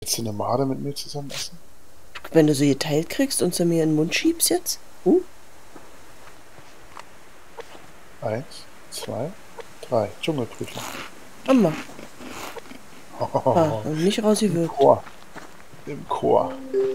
Willst du eine Made mit mir zusammen essen? Wenn du sie geteilt kriegst und sie mir in den Mund schiebst jetzt? Eins, zwei, drei. Dschungelprüfung. Mama. Ah, Oh, und nicht im rausgewirkt. Chor. Im Chor.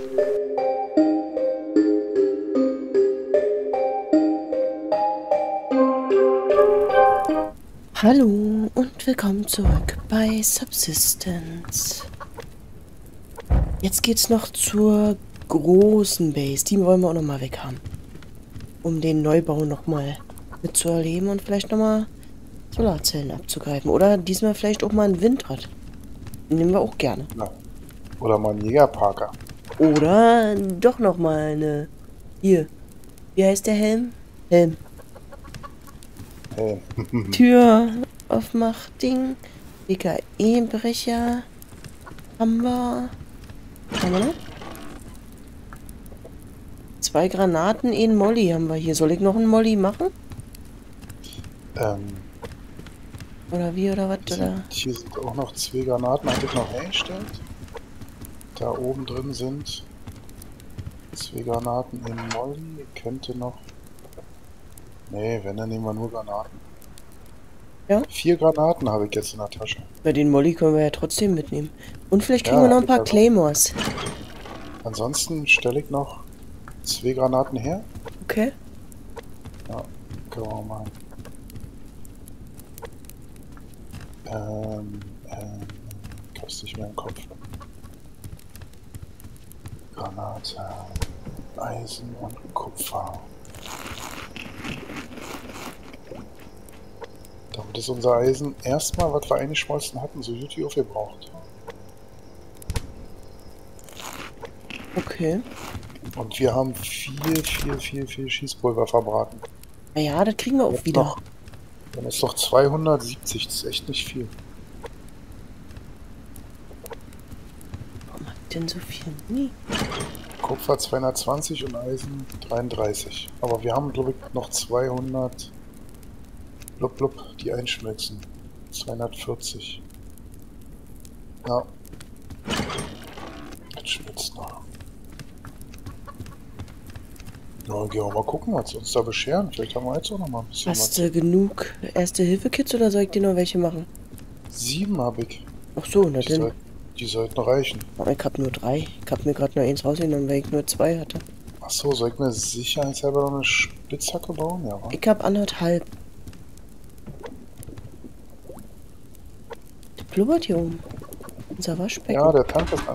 Hallo und willkommen zurück bei Subsistence. Jetzt geht's noch zur großen Base. Die wollen wir auch nochmal weg haben. Um den Neubau nochmal mitzuerleben und vielleicht nochmal Solarzellen abzugreifen. Oder diesmal vielleicht auch mal ein Windrad. Nehmen wir auch gerne. Ja. Oder mal ein Jägerparker. Oder doch nochmal eine... Hier. Wie heißt der Helm? Helm. Hey. Tür aufmacht-Ding. DKE-Brecher. Haben wir noch? 2 Granaten, ein Molly haben wir hier. Soll ich noch einen Molly machen? ähm, Oder wie, oder was? Oder? hier sind auch noch 2 Granaten. Hatte ich noch hergestellt. Da oben drin sind 2 Granaten in Molly. Könnte noch... Nee, wenn, dann nehmen wir nur Granaten. Ja? 4 Granaten habe ich jetzt in der Tasche. Bei den Molly können wir ja trotzdem mitnehmen. Und vielleicht kriegen Ja, wir noch hab ein ich paar ja auch. Claymores. Ansonsten stelle ich noch 2 Granaten her. Okay? Ja, können wir auch machen. Ich hab's nicht mehr im Kopf. Granate, Eisen und Kupfer. Damit ist unser Eisen erstmal, was wir eingeschmolzen hatten, so gut wie aufgebraucht. Okay. Und wir haben viel Schießpulver verbraten. Naja, das kriegen wir auch Jetzt wieder. noch, dann ist doch 270, das ist echt nicht viel. Warum hat denn so viel Muni? Kupfer 220 und Eisen 33. Aber wir haben, glaube ich, noch 200 blub, die einschmelzen. 240. Ja. Das schmilzt noch. Ja, gehen wir mal gucken, was sie uns da bescheren. Vielleicht haben wir jetzt auch noch mal ein bisschen Hast was. du genug Erste-Hilfe-Kits oder soll ich dir noch welche machen? 7 habe ich. Ach so, na Die, dann. die sollten reichen. Oh, ich hab nur 3. Ich hab mir gerade nur 1 rausgenommen, weil ich nur 2 hatte. Achso, soll ich mir sicherheitshalber noch eine Spitzhacke bauen? Ja, wa? Ich hab 1,5. Der blubbert hier oben. Unser Waschbecken. Ja, der Tank ist an.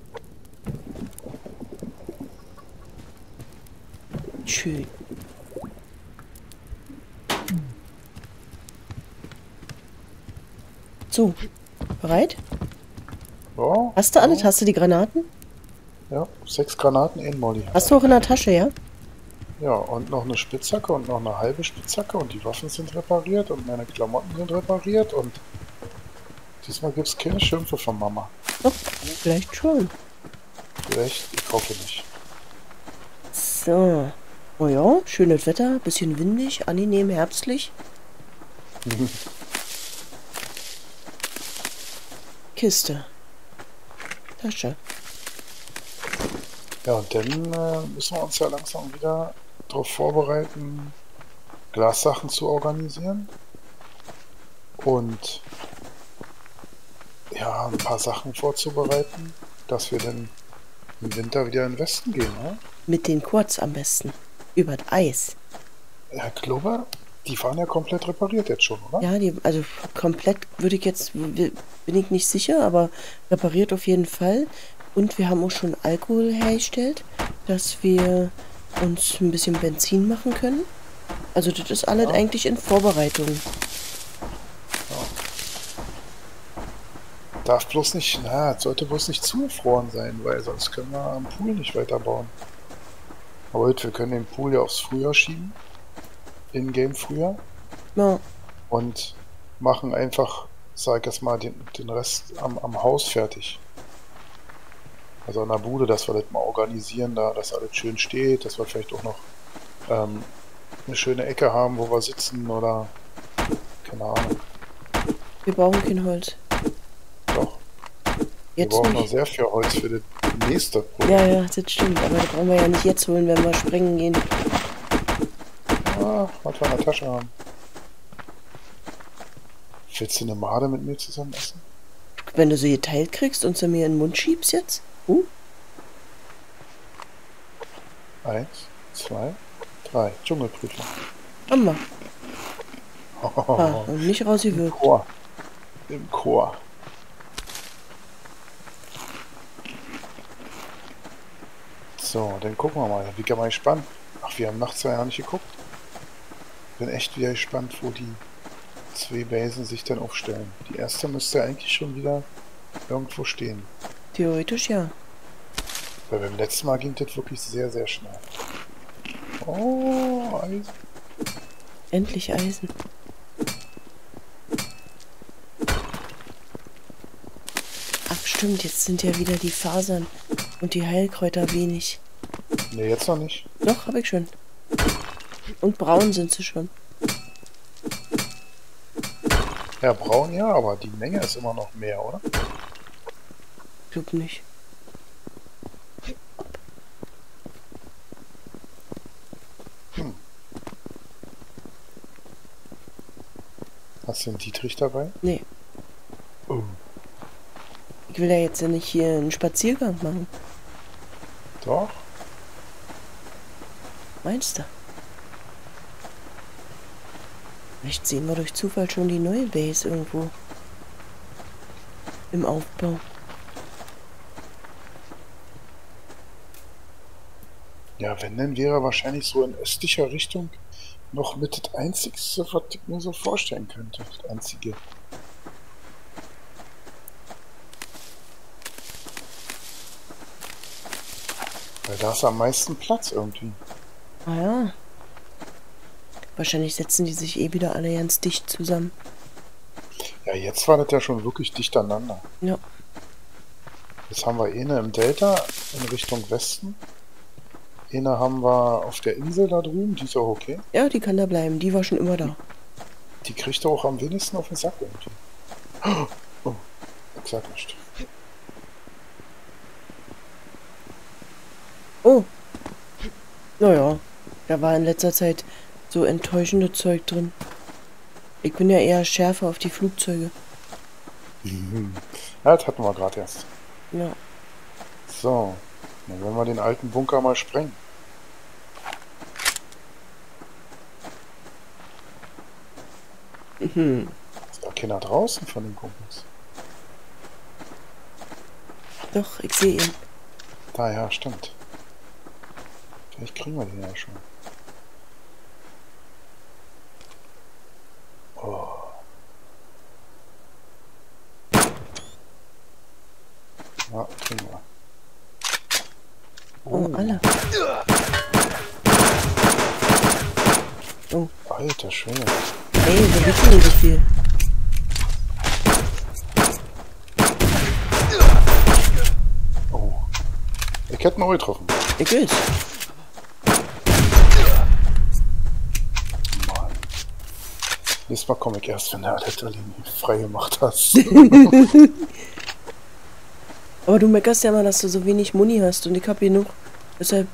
Schön. So. Bereit? Ja, Hast du alles? ja, Hast du die Granaten? ja. 6 Granaten in Molly. Hast du auch in der Tasche, ja? Ja, und noch eine Spitzhacke und noch eine halbe Spitzhacke und die Waffen sind repariert und meine Klamotten sind repariert und diesmal gibt es keine Schimpfe von Mama. Doch, vielleicht schon. Vielleicht, ich hoffe nicht. So. Oh ja, schönes Wetter, bisschen windig, angenehm herbstlich. Kiste. Tasche. Ja, und dann müssen wir uns ja langsam wieder darauf vorbereiten, Glassachen zu organisieren und ja, ein paar Sachen vorzubereiten, dass wir dann im Winter wieder in den Westen gehen. Ne? Mit den Quads am besten. Übers Eis. Herr Klober, die waren ja komplett repariert jetzt schon, oder? Ja, also komplett würde ich jetzt, bin ich nicht sicher, aber repariert auf jeden Fall. Und wir haben auch schon Alkohol hergestellt, dass wir uns ein bisschen Benzin machen können. Also das ist alles Ja. eigentlich in Vorbereitung. Darf bloß nicht, na, es sollte bloß nicht zugefroren sein, weil sonst können wir am Pool nicht weiterbauen. Aber gut, wir können den Pool ja aufs Frühjahr schieben. In-game Frühjahr. Ja, Und machen einfach, sag ich jetzt mal, den Rest am Haus fertig. Also an der Bude, dass wir das mal organisieren, da, dass alles schön steht, dass wir vielleicht auch noch eine schöne Ecke haben, wo wir sitzen oder keine Ahnung. wir brauchen kein Holz. Doch. Wir Jetzt brauchen noch nicht. sehr viel Holz für das nächste Projekt. Ja, ja, das stimmt. Aber das brauchen wir ja nicht jetzt holen, wenn wir sprengen gehen. Ah, was wir in der Tasche haben. Willst du eine Made mit mir zusammen essen? Wenn du sie geteilt kriegst und sie mir in den Mund schiebst jetzt? 1, 2, 3. Dschungelprüfung. Mama. Ah, Oh, und nicht im rausgewirkt. Chor. Im Chor. So, dann gucken wir mal. Bin mal gespannt. Ach, wir haben nachts ja nicht geguckt. Bin echt wieder gespannt, wo die zwei Basen sich dann aufstellen. Die erste müsste eigentlich schon wieder irgendwo stehen. Theoretisch ja. Weil beim letzten Mal ging das wirklich sehr, sehr schnell. Oh, Eisen. Endlich Eisen. Ach stimmt, jetzt sind ja wieder die Fasern und die Heilkräuter wenig. Ne, jetzt noch nicht. Doch, habe ich schon. Und braun sind sie schon. Ja, braun ja, aber die Menge ist immer noch mehr, oder? Ich glaub nicht. Hast du einen Dietrich dabei? Nee, Oh. ich will ja jetzt ja nicht hier einen Spaziergang machen. Doch. Meinst du? Vielleicht sehen wir durch Zufall schon die neue Base irgendwo. Im Aufbau. Ja, wenn, dann wäre wahrscheinlich so in östlicher Richtung noch mit das Einzigste, was ich mir so vorstellen könnte. Das Einzige. Weil da ist am meisten Platz irgendwie. Ah ja. Wahrscheinlich setzen die sich eh wieder alle ganz dicht zusammen. Ja, jetzt war das ja schon wirklich dicht aneinander. Ja. Jetzt haben wir eine im Delta in Richtung Westen. Eine haben wir auf der Insel da drüben, die ist auch okay. Ja, die kann da bleiben. Die war schon immer da. Die kriegt er auch am wenigsten auf den Sack irgendwie. Oh, ich sag nicht. Oh. Naja. Da war in letzter Zeit so enttäuschende Zeug drin. Ich bin ja eher schärfer auf die Flugzeuge. Ja, das hatten wir gerade erst. Ja. So, dann wollen wir den alten Bunker mal sprengen. Mhm. Ist da keiner draußen von den Kumpels? Doch, ich sehe ihn. Da, ja, stimmt. Vielleicht kriegen wir den ja schon. Oh. Ja, kriegen wir. Oh, alle. Oh. Alter Schwede. Ey, wo liegt denn so viel? Oh. Ich hätte ihn auch getroffen. Ich will's. Mann. Nächstes Mal komme ich erst, wenn du Adrenaline frei gemacht hast. Aber du meckerst ja mal, dass du so wenig Muni hast und ich hab genug. Deshalb.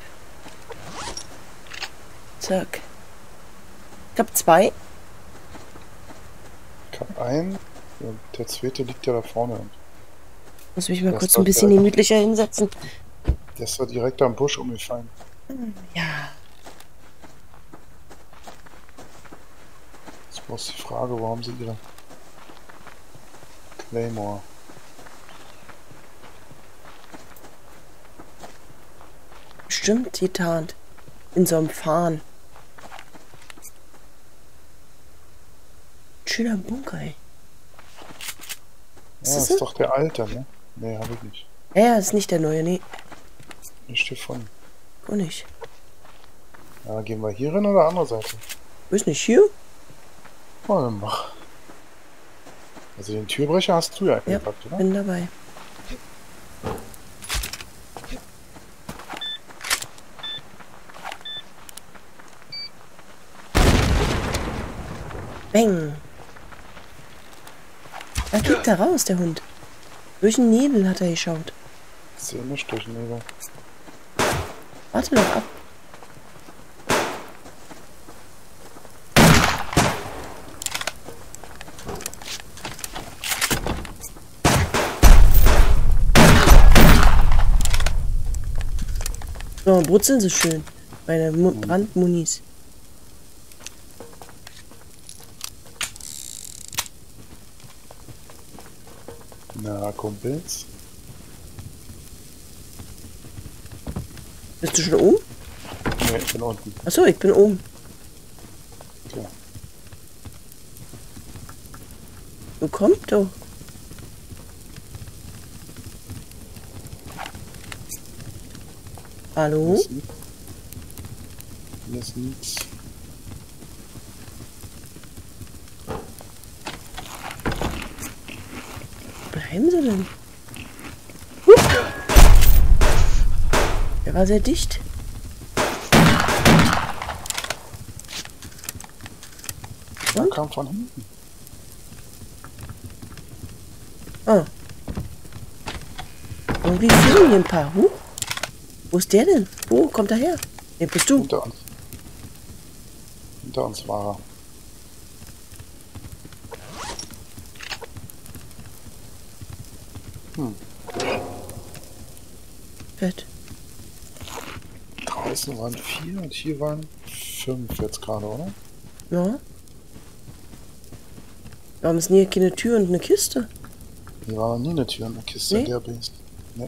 Zack. Ich hab 2. Ich hab einen. Und der zweite liegt ja da vorne. Muss mich mal Das kurz war ein bisschen direkt- gemütlicher hinsetzen. Der ist da direkt am Busch umgefallen. Ja. Jetzt bloß die Frage, wo haben sie ihre Claymore? Bestimmt getarnt. In so einem Farn. Schöner Bunker, ey. Ja, das ist doch der alte, ne? Ne, hab ich nicht. Ja, ist nicht der neue, nee. Nicht gefunden. Auch nicht. Ja, gehen wir hier hin oder andere Seite? Ist nicht hier? Oh, dann mach. Also den Türbrecher hast du ja Ja, gepackt, oder? bin dabei. Bang. Da kriegt er raus, der Hund. Durch den Nebel hat er geschaut. Ich sehe nicht durch den Nebel. Warte doch ab. So, brutzeln sie schön. Bei der Brandmunis. Na, Kumpels. Bist du schon oben? Ne, ich bin unten. Achso, ich bin oben. Okay. Du kommst doch. Hallo? Hier ist nichts. Wo bleiben sie denn? Der war sehr dicht. Der kam von hinten. Ah. Irgendwie fliegen hier ein paar. Huch. Wo ist der denn? Wo kommt er her? Wer bist du? Hinter uns. Hinter uns war er. Fett. Draußen waren 4 und hier waren 5 jetzt gerade, oder? Ja. Warum ist denn hier keine Tür und eine Kiste? Hier war noch nie eine Tür und eine Kiste in Nee? der Base. Nee.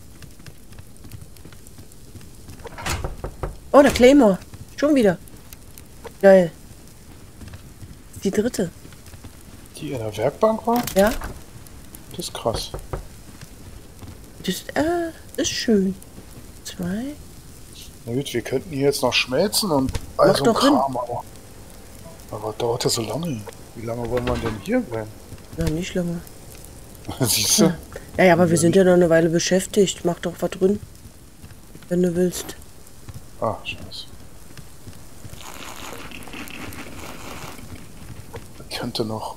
Oh, der Claymore. Schon wieder. Geil. Die dritte. Die in der Werkbank war? Ja. Das ist krass. Das ist schön. 2. Na gut, wir könnten hier jetzt noch schmelzen und Mach all so ein doch hin. Kram, aber dauert das so lange? Wie lange wollen wir denn hier bleiben? Ja, nicht lange. Siehst du? Ja, aber wir sind ja noch eine Weile beschäftigt. Mach doch was drin. Wenn du willst. Ah, scheiße. Könnte noch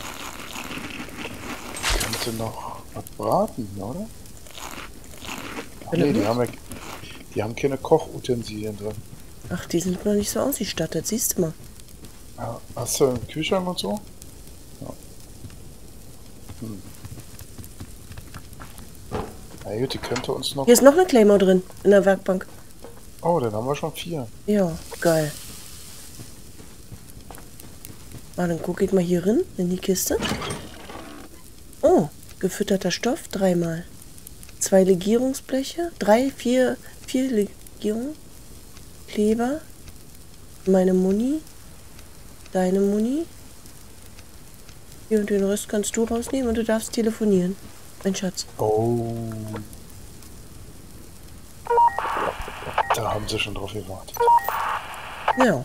was braten, oder? Ach, nee, die haben keine Kochutensilien drin. Ach, die sind noch nicht so ausgestattet. Siehst du mal. Ja, hast du einen Kühlschrank und so? Ja. Na gut, die könnte uns noch... Hier ist noch eine Claymore drin. In der Werkbank. Oh, dann haben wir schon 4. Ja, geil. Ah, dann gucke ich mal hier rein, in die Kiste. Oh, gefütterter Stoff, 3-mal. 2 Legierungsbleche, 4 Legierungen. Kleber. Meine Muni. Deine Muni. Hier und den Rest kannst du rausnehmen und du darfst telefonieren. Mein Schatz. Oh. Da haben sie schon drauf gewartet. Ja.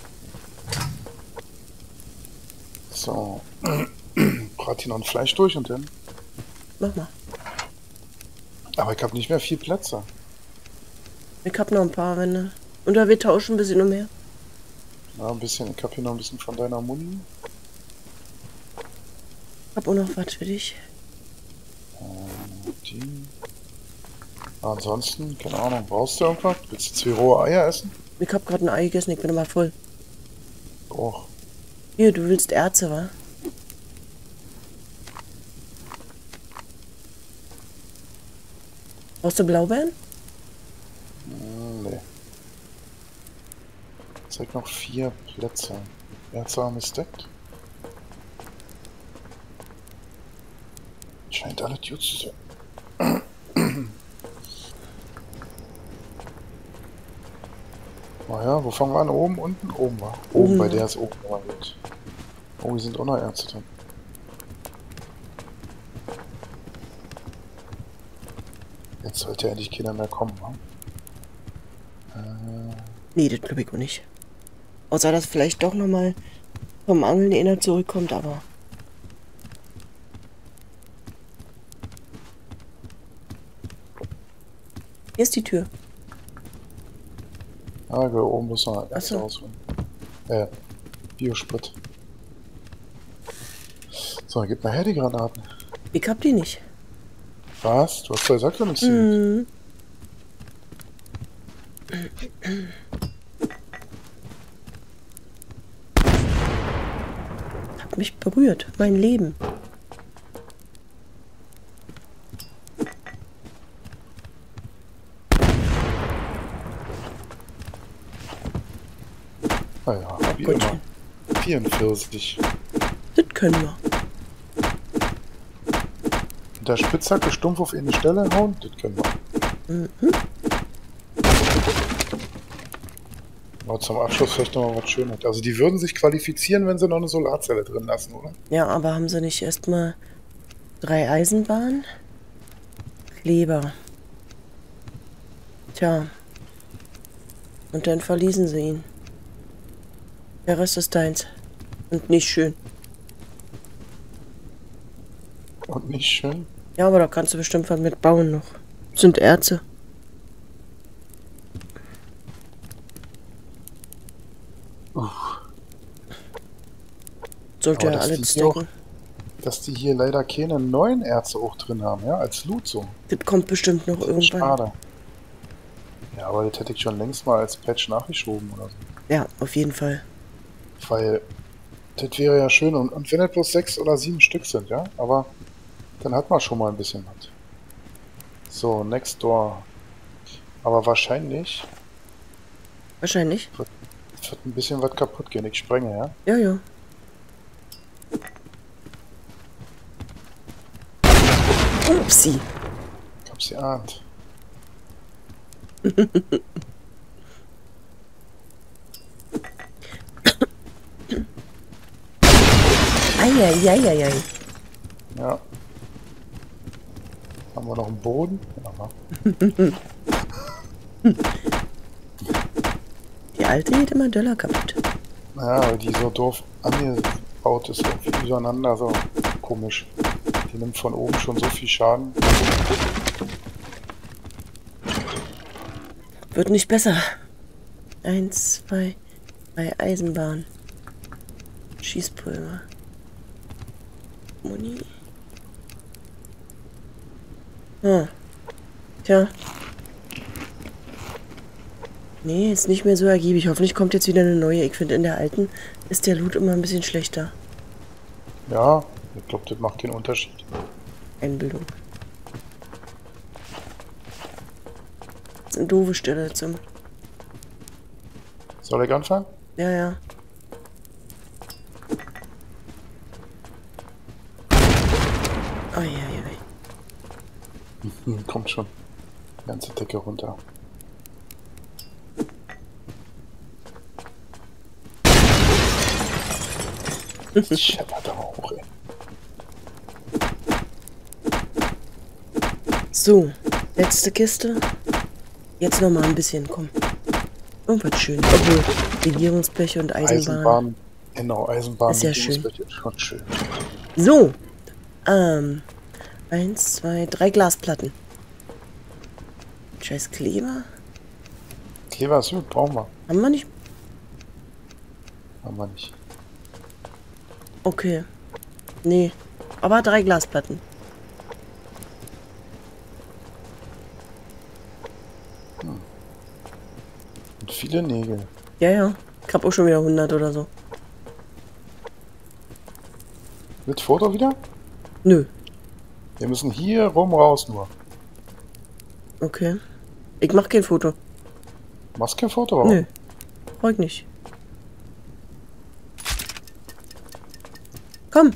So. Brat hier noch ein Fleisch durch und dann... Mach mal. Aber ich habe nicht mehr viel Plätze. Ich hab noch ein paar, wenn du... Oder wir tauschen ein bisschen umher. Ja, ein bisschen. Ich habe hier noch ein bisschen von deiner Muni. Hab auch noch was für dich. Die. Ansonsten, keine Ahnung, brauchst du irgendwas? Willst du 2 rohe Eier essen? Ich hab gerade ein Ei gegessen, ich bin immer voll. Och. Hier, du willst Erze, wa? Brauchst du Blaubeeren? Nee. Zeig noch 4 Plätze. Erzarm ist deckt. Scheint alle gut zu sein. Naja, wo fangen wir an? Oben, unten? Oben war. Oben, bei der ist oben war gut. Oh, hier sind auch noch Ärzte drin. Jetzt sollte endlich keiner mehr kommen, ne? Nee, das glaube ich auch nicht. Außer, dass vielleicht doch nochmal vom Angeln einer zurückkommt, aber... Hier ist die Tür. Ah, da oben muss noch Ach Ärzte so. rausholen. Biosprit. So, gib mal her die Granaten. Ich hab die nicht. Was? Du hast doch gesagt, du nichts siehst. Hm. Hat mich berührt. Mein Leben. Naja, wie Gut. immer. 44. Das können wir. Mit der Spitzhacke stumpf auf eine Stelle hauen, das können wir. Mhm. Aber zum Abschluss vielleicht noch mal was Schönes. Also die würden sich qualifizieren, wenn sie noch eine Solarzelle drin lassen, oder? Ja, aber haben sie nicht erstmal 3 Eisenbahnen? Kleber. Tja. Und dann verließen sie ihn. Der Rest ist deins. Und nicht schön. Und nicht schön. Ja, aber da kannst du bestimmt was mitbauen noch. Sind Erze. Sollte Aber ja dass alles die auch- decken. Dass die hier leider keine neuen Erze auch drin haben, ja, als Loot so. Das kommt bestimmt noch irgendwann. Schade. Ja, aber das hätte ich schon längst mal als Patch nachgeschoben oder so. Ja, auf jeden Fall. Weil das wäre ja schön. Und wenn es bloß 6 oder 7 Stück sind, ja, aber dann hat man schon mal ein bisschen was. So, next door. Aber wahrscheinlich Wahrscheinlich. wird ein bisschen was kaputt gehen. Ich sprenge, ja. Ja, ja. Upsi. Ich hab's geahnt. Eieieiei. Ja. Haben wir noch einen Boden? Ja, Die alte geht immer Döller kaputt. ja, weil die so doof angebaut ist, irgendwie übereinander, so komisch. Die nimmt von oben schon so viel Schaden. Wird nicht besser. 1, 2, 3 Eisenbahn. Schießpulver. Muni. Ah. Tja. Nee, ist nicht mehr so ergiebig. Hoffentlich kommt jetzt wieder eine neue. Ich finde, in der alten ist der Loot immer ein bisschen schlechter. Ja, ich glaube, das macht den Unterschied. Einbildung. Das sind doofe Stelle zum... Soll ich anfangen? Ja, ja. Eieiei. Kommt schon. Die ganze Decke runter. Scheppert aber hoch, ey. So, letzte Kiste. Jetzt noch mal ein bisschen, komm. Irgendwas schön. Obwohl, Legierungsbleche und Eisenbahn. Eisenbahn. Genau, Eisenbahn. Ist ja mit schön. Dings wird schon schön. So. 1, 2, 3 Glasplatten. Scheiß Kleber. Kleber ist gut, brauchen wir. Haben wir nicht? Haben wir nicht. Okay. Nee. Aber 3 Glasplatten. Und viele Nägel. Ja, ja. Ich hab auch schon wieder 100 oder so. Mit Foto wieder? Nö. Wir müssen hier rum raus nur. Okay. Ich mach kein Foto. Machst kein Foto? Warum? Nö. Brauch ich nicht. Komm.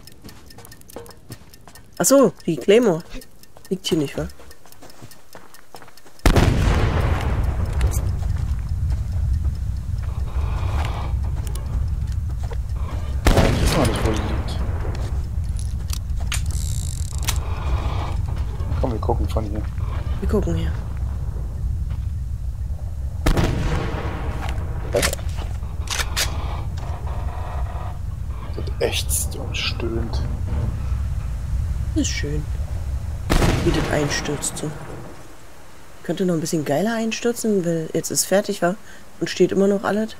Ach so, die Claymore. Liegt hier nicht, wa? Ja, ich weiß noch nicht, wo die liegt. Komm, wir gucken von hier. Wir gucken hier. Das ächzt und stöhnt. Das ist schön. Wie das einstürzt so. Könnte noch ein bisschen geiler einstürzen, weil jetzt ist fertig, war und steht immer noch alles.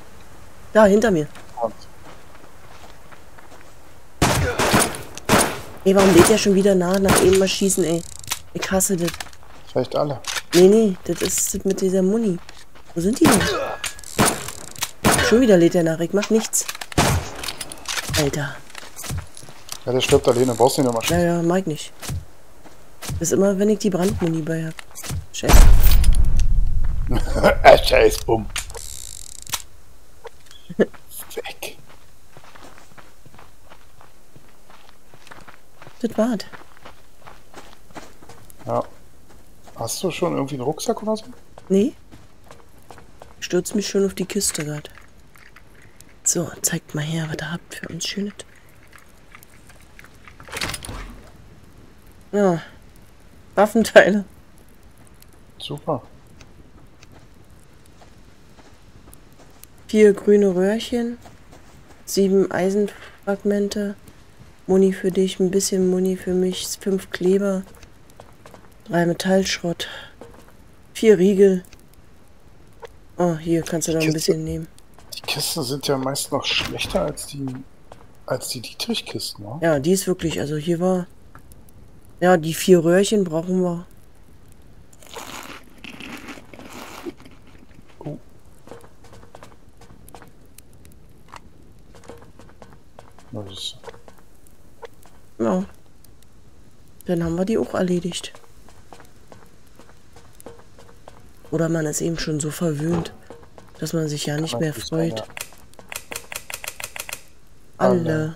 Da, hinter mir. Und Ey, warum lädt der schon wieder nach eben mal schießen, ey? Ich hasse das. Vielleicht alle. Nee, das ist das mit dieser Muni. Wo sind die denn? Schon wieder lädt er nach, ich mach nichts. Alter. Ja, der stirbt alleine, brauchst du nicht nochmal schießen. Ja, mag ich nicht. Das ist immer, wenn ich die Brandmuni bei hab. Scheiße. Scheiß, bumm. Weg. Das war's. Ja. Hast du schon irgendwie einen Rucksack oder so? Nee. Ich stürz mich schon auf die Kiste gerade. So, zeigt mal her, was ihr habt für uns Schönes. Ja. Waffenteile. Super. 4 grüne Röhrchen. 7 Eisenfragmente. Muni für dich, ein bisschen Muni für mich. 5 Kleber. 3 Metallschrott. 4 Riegel. Oh, hier kannst du da ein bisschen nehmen. Die Kisten sind ja meist noch schlechter als die Dietrich-Kisten, ne? Ja, die ist wirklich, also hier war... Ja, die 4 Röhrchen brauchen wir. Oh. Na, das ist... Ja. Dann haben wir die auch erledigt. Oder man ist eben schon so verwöhnt, dass man sich ja nicht mehr freut. Alle.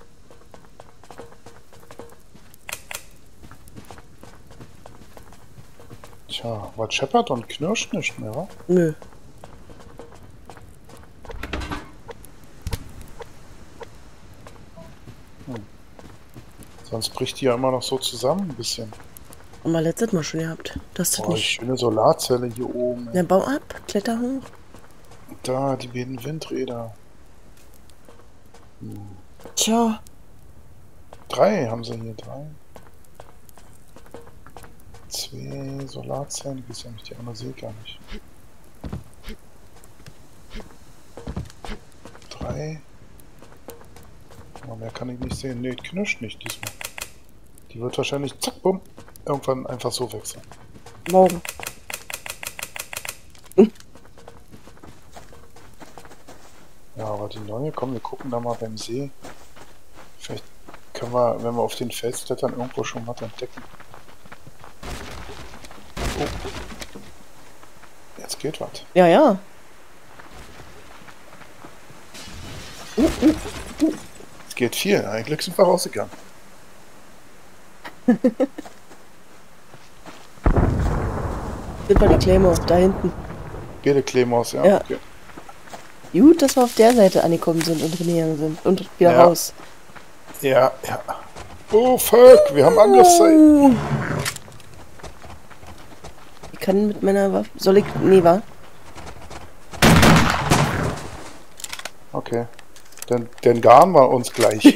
Tja, was scheppert und knirscht nicht mehr, wa? Nö. Sonst bricht die ja immer noch so zusammen ein bisschen. Haben wir letztes Mal schon gehabt. Das ist Boah, nicht. schöne Solarzelle hier oben. Ja, bau ab, kletter hoch. Da, die beiden Windräder. Tja. 3 haben sie hier, 3. 2 Solarzellen, die ist ja nicht, die andere sehe ich gar nicht. 3. Aber mehr kann ich nicht sehen. Ne, knirscht nicht diesmal. Die wird wahrscheinlich, zack, bumm, irgendwann einfach so wechseln. Morgen. Ja, aber die neue, komm, wir gucken da mal beim See. Vielleicht können wir, wenn wir auf den Fels klettern, irgendwo schon was entdecken. Oh. Jetzt geht was. Ja, ja. Es geht viel. Eigentlich sind wir rausgegangen. Sind wir die Claymore da hinten. Beide Claymores, ja. Ja. Okay. Gut, dass wir auf der Seite angekommen sind und trainieren sind. Und wieder Ja. raus. Ja, ja. Oh, fuck, wir haben Angriffszeit. Ich kann mit meiner Waffe... Soll ich... Nee, wa? Okay. Dann garen wir uns gleich.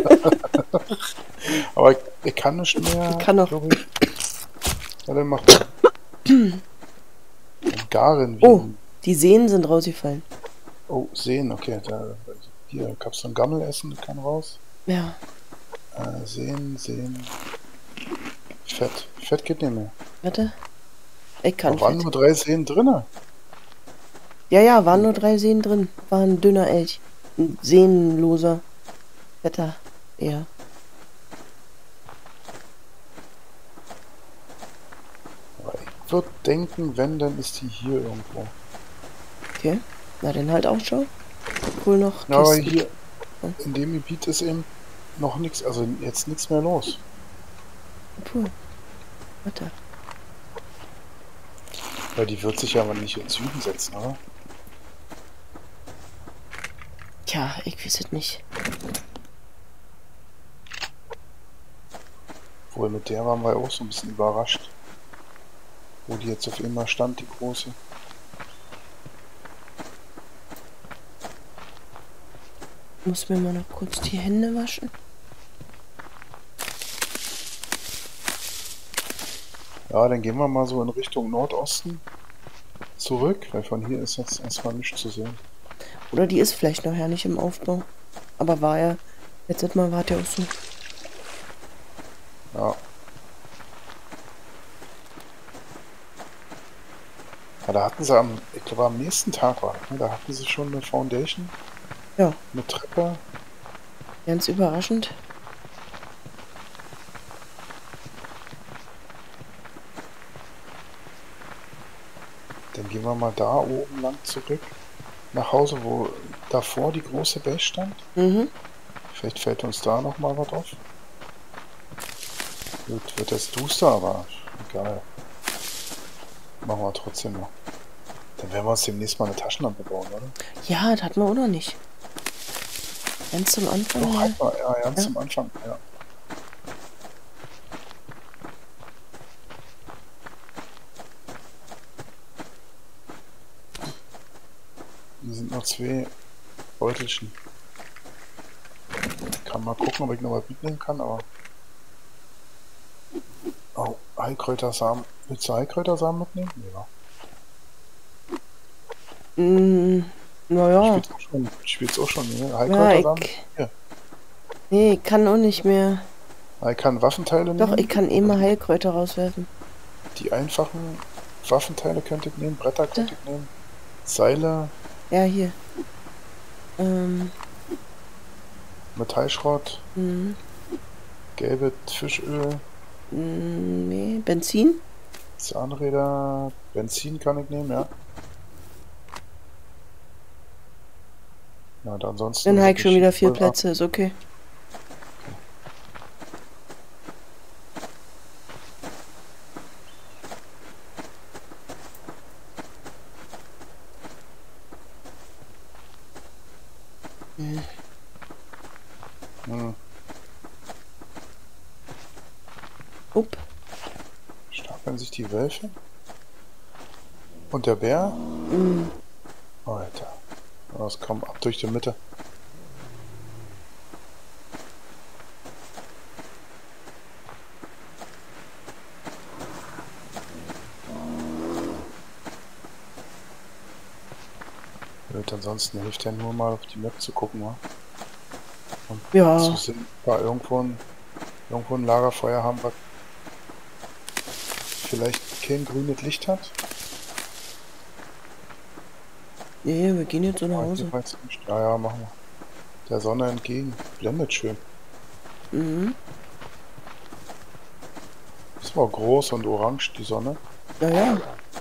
Aber ich kann nicht mehr. Ich kann noch. Ja, dann mach mal. Dann garen wir. Oh, die Sehnen sind rausgefallen. Oh, sehen, okay. Da, hier, gab's so ein Gammelessen, das kann raus. Ja. Sehen. Fett. Fett geht nicht mehr. Warte. Ich kann Da waren Fett. nur 3 Sehnen drinne. Ja, waren nur 3 Sehnen drin. War ein dünner Elch. Ein sehnenloser. Wetter. eher. Aber ich würde denken, wenn, dann ist die hier irgendwo. Okay. Na, dann halt auch schon. Cool noch. Ja, aber Kisten. hier in dem Gebiet ist eben noch nichts, also jetzt nichts mehr los. Puh. Warte. Weil die wird sich ja aber nicht in den Süden setzen, oder? Tja, ich weiß es nicht. Obwohl, mit der waren wir auch so ein bisschen überrascht. Wo die jetzt auf einmal stand, die große. Muss mir mal noch kurz die Hände waschen. Ja, dann gehen wir mal so in Richtung Nordosten zurück, weil von hier ist jetzt erstmal nichts zu sehen. Oder die ist vielleicht noch ja nicht im Aufbau. Aber war ja, letztes Mal war es ja auch so. Ja. Ja, da hatten sie ich glaube am nächsten Tag war das, ne? Da hatten sie schon eine Foundation, Ja, eine Treppe. ganz überraschend. Dann gehen wir mal da oben lang zurück nach Hause, wo davor die große Base stand. Mhm. Vielleicht fällt uns da noch mal was auf. Gut, wird jetzt duster, aber egal. Machen wir trotzdem noch. Dann werden wir uns demnächst mal eine Taschenlampe bauen, oder? Ja, das hatten wir auch noch nicht. Ganz zum Anfang Doch, mal. halt mal, ja, ganz Ja. zum Anfang, ja. Hier sind noch 2 Beutelchen. Ich kann mal gucken, ob ich noch was mitnehmen kann, aber... Oh, Heilkräutersamen. Willst du Heilkräutersamen mitnehmen? Ja. Naja. Ich spiel's auch schon, ne? Ja, Heilkräutersamen? Ja. Nee, ich kann auch nicht mehr. Ich kann Waffenteile Doch, ich nehmen. kann eh mal Heilkräuter rauswerfen. Die einfachen Waffenteile könnte ich nehmen. Bretter könnte ich nehmen. Seile, Ja, hier. Metallschrott, gelbe Fischöl, Nee, Benzin? Zahnräder, Benzin kann ich nehmen, ja. Ja, und ansonsten... Dann habe ich wirklich schon wieder 4 Pulver. Plätze, ist okay. Hm. Upp. Stapeln sich die Wölfe? Und der Bär? Alter. Das kommt ab durch die Mitte. Und ansonsten hilft ja nur mal auf die Map zu gucken, wa? Und Ja. zu sehen, da irgendwo ein Lagerfeuer haben, was vielleicht kein grünes Licht hat. Nee, wir gehen jetzt so nach Hause. Ich weiß nicht. Ja, ja, machen wir. Der Sonne entgegen. Blendet schön. Ist mal groß und orange, die Sonne. Ja, ja.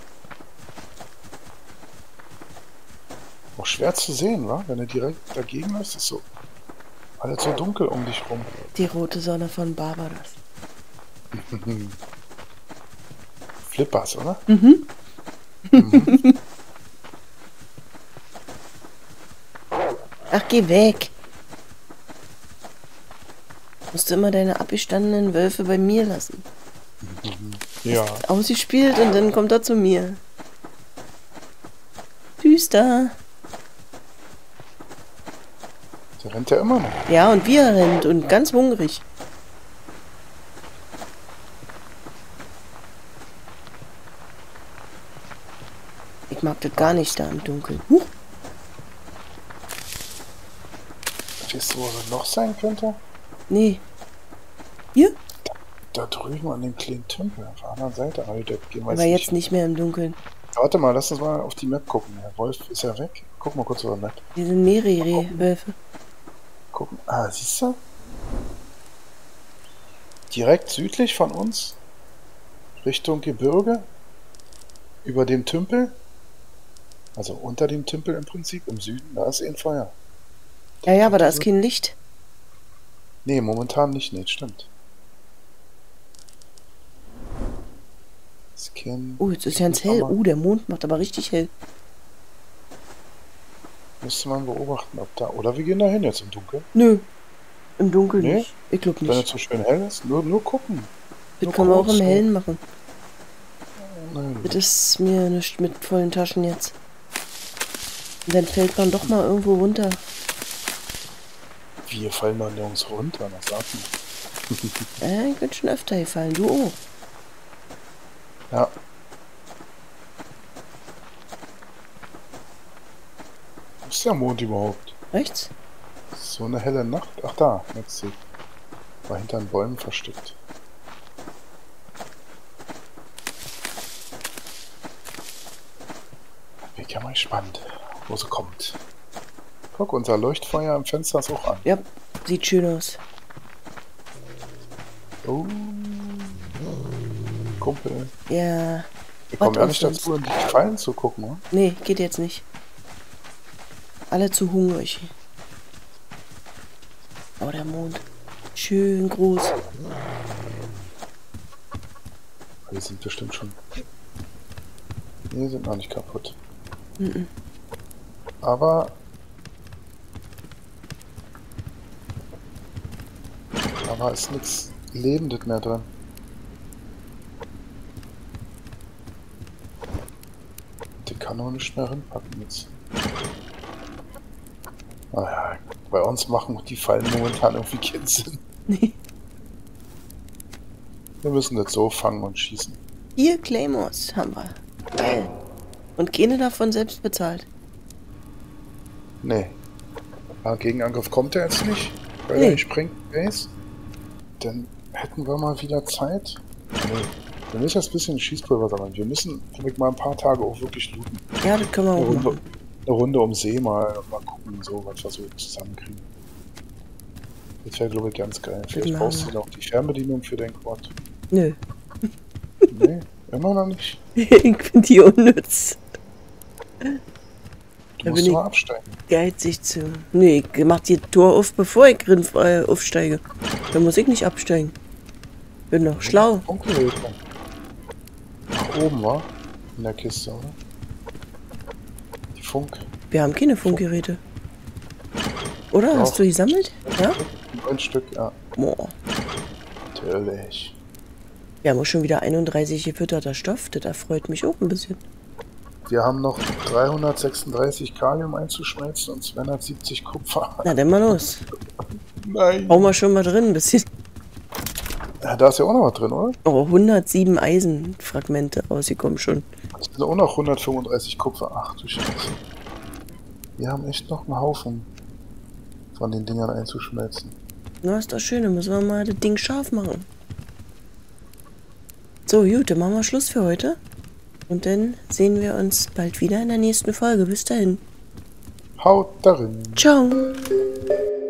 Auch schwer zu sehen, wa? Wenn du direkt dagegen ist, ist so alles so dunkel um dich rum. Die rote Sonne von Barbados. Flippers, oder? Ach, geh weg. Musst du immer deine abgestandenen Wölfe bei mir lassen. Ja. Ausgespielt und dann kommt er zu mir. Düster. Der rennt ja immer noch. Ja, und wie er rennt und ganz hungrig. Ich mag das gar nicht da im Dunkeln. Huch. Weißt du, wo er noch sein könnte? Nee. Hier? Da drüben an dem kleinen Tümpel auf der anderen Seite. Aber da gehen wir Aber jetzt nicht mehr im Dunkeln. Warte mal, lass uns mal auf die Map gucken. Der Wolf ist ja weg. Guck mal kurz auf der Map. Hier sind mehrere Wölfe. Gucken. Ah, siehst du? Direkt südlich von uns, Richtung Gebirge, über dem Tümpel, also unter dem Tümpel im Prinzip, im Süden, da ist ein Feuer. Ja, ja, aber da ist kein Licht. Nee, momentan nicht, nee, stimmt. Oh, jetzt ist ganz hell. Der Mond macht aber richtig hell. Müsste man beobachten, ob da... Oder wir gehen da hin jetzt im Dunkeln. Nö. Im Dunkeln Nee? nicht. Ich glaube Wenn es nicht. so schön hell ist, nur gucken. Das Nur können wir auch kurz im so. Hellen machen. Nein. Das ist mir nicht mit vollen Taschen jetzt. Und dann fällt man doch mal irgendwo runter. Wir fallen da nirgends runter, was sagt man? Ich bin schon öfter gefallen. Du auch. Ja. Wo ist der Mond überhaupt? Rechts? So eine helle Nacht. Ach da, jetzt sehe ich. War hinter den Bäumen versteckt. ja mal gespannt, wo sie kommt. Guck, unser Leuchtfeuer im Fenster ist auch an. Ja, sieht schön aus. Oh. Kumpel. Ja. Wir kommen ja Wart nicht auf dazu, in die Fallen zu gucken, ne? Nee, geht jetzt nicht. Alle zu hungrig. Oh, der Mond. Schön groß. Die sind bestimmt schon... Nee, sind noch nicht kaputt. Mhm. Aber ist nichts Lebendes mehr drin. Die kann auch nicht mehr reinpacken jetzt. Naja, bei uns machen die Fallen momentan irgendwie keinen Sinn. Nee. Wir müssen das so fangen und schießen. 4 Claymores haben wir. Geil. Und keine davon selbst bezahlt. Nee. Gegenangriff kommt er jetzt nicht, weil Nee. er nicht springt. Base. Dann hätten wir mal wieder Zeit. Nee. Wir müssen jetzt ein bisschen Schießpulver sammeln. Wir müssen mal ein paar Tage auch wirklich looten. Ja, das können wir auch machen. Eine Runde um See mal gucken, so, was wir so zusammenkriegen. Das wäre, glaube ich, ganz geil. Vielleicht brauchst du noch die Fernbedienung für dein Quad. Nö. Nee, immer noch nicht. Ich finde die unnütz. Du musst mal absteigen. Geizig zu. Nee, ich mach die Tor auf, bevor ich aufsteige. Dann muss ich nicht absteigen. Bin noch schlau. Funkhilfe. Nach oben, war? In der Kiste, oder? Die Funk. Wir haben keine Funkgeräte. Oder? Doch. Hast du die gesammelt? Ja? 9 Stück, ja. Boah. Natürlich. Wir haben auch schon wieder 31 gefütterter Stoff. Das erfreut mich auch ein bisschen. Wir haben noch 336 Kalium einzuschmelzen und 270 Kupfer. Na, dann mal los. Nein. Hau mal schon mal drin ein bisschen. Ja, da ist ja auch noch was drin, oder? Oh, 107 Eisenfragmente rausgekommen schon. Es sind auch noch 135 Kupfer. Ach du Scheiße. Wir haben echt noch einen Haufen von den Dingern einzuschmelzen. Na, ist doch schön. Dann müssen wir mal das Ding scharf machen. So, gut, dann machen wir Schluss für heute. Und dann sehen wir uns bald wieder in der nächsten Folge. Bis dahin. Haut darin. Ciao.